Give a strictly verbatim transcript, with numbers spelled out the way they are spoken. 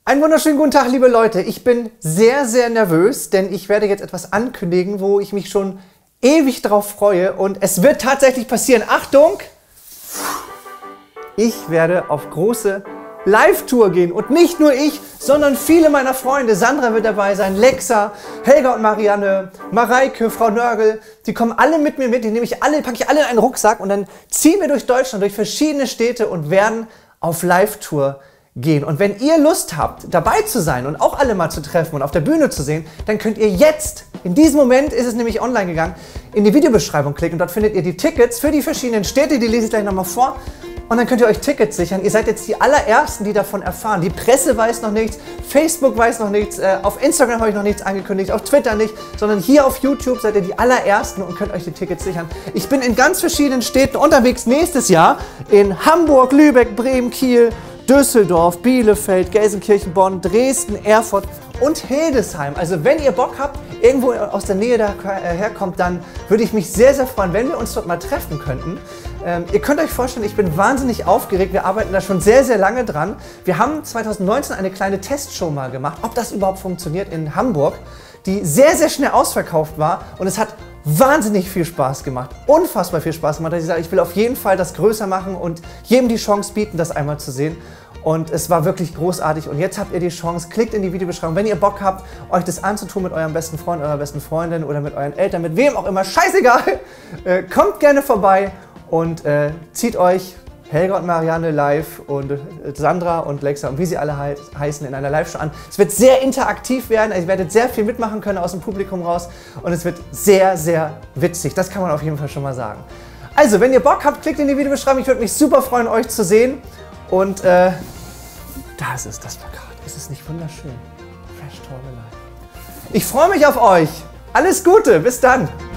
Einen wunderschönen guten Tag, liebe Leute. Ich bin sehr, sehr nervös, denn ich werde jetzt etwas ankündigen, wo ich mich schon ewig drauf freue. Und es wird tatsächlich passieren. Achtung! Ich werde auf große Live-Tour gehen. Und nicht nur ich, sondern viele meiner Freunde. Sandra wird dabei sein, Lexa, Helga und Marianne, Mareike, Frau Nörgel. Die kommen alle mit mir mit. Die nehme ich alle, packe ich alle in einen Rucksack und dann ziehen wir durch Deutschland, durch verschiedene Städte und werden auf Live-Tour gehen. Und wenn ihr Lust habt, dabei zu sein und auch alle mal zu treffen und auf der Bühne zu sehen, dann könnt ihr jetzt, in diesem Moment ist es nämlich online gegangen, in die Videobeschreibung klicken und dort findet ihr die Tickets für die verschiedenen Städte, die lese ich gleich nochmal vor. Und dann könnt ihr euch Tickets sichern. Ihr seid jetzt die allerersten, die davon erfahren. Die Presse weiß noch nichts, Facebook weiß noch nichts, äh, auf Instagram habe ich noch nichts angekündigt, auf Twitter nicht, sondern hier auf YouTube seid ihr die allerersten und könnt euch die Tickets sichern. Ich bin in ganz verschiedenen Städten unterwegs nächstes Jahr. In Hamburg, Lübeck, Bremen, Kiel, Düsseldorf, Bielefeld, Gelsenkirchen, Bonn, Dresden, Erfurt und Hildesheim. Also wenn ihr Bock habt, irgendwo aus der Nähe daher kommt, dann würde ich mich sehr, sehr freuen, wenn wir uns dort mal treffen könnten. Ähm, ihr könnt euch vorstellen, ich bin wahnsinnig aufgeregt. Wir arbeiten da schon sehr, sehr lange dran. Wir haben zwanzig neunzehn eine kleine Testshow mal gemacht, ob das überhaupt funktioniert in Hamburg, die sehr, sehr schnell ausverkauft war und es hat wahnsinnig viel Spaß gemacht, unfassbar viel Spaß gemacht, dass ich sage, ich will auf jeden Fall das größer machen und jedem die Chance bieten, das einmal zu sehen. Und es war wirklich großartig und jetzt habt ihr die Chance, klickt in die Videobeschreibung, wenn ihr Bock habt, euch das anzutun mit eurem besten Freund, eurer besten Freundin oder mit euren Eltern, mit wem auch immer, scheißegal, äh, kommt gerne vorbei und äh, zieht euch Helga und Marianne live und äh, Sandra und Lexa und wie sie alle he heißen in einer Live-Show an. Es wird sehr interaktiv werden, ihr werdet sehr viel mitmachen können aus dem Publikum raus und es wird sehr, sehr witzig, das kann man auf jeden Fall schon mal sagen. Also, wenn ihr Bock habt, klickt in die Videobeschreibung, ich würde mich super freuen, euch zu sehen. Und äh, das ist das Plakat. Ist es nicht wunderschön? Fresh Talk Alive. Ich freue mich auf euch. Alles Gute. Bis dann.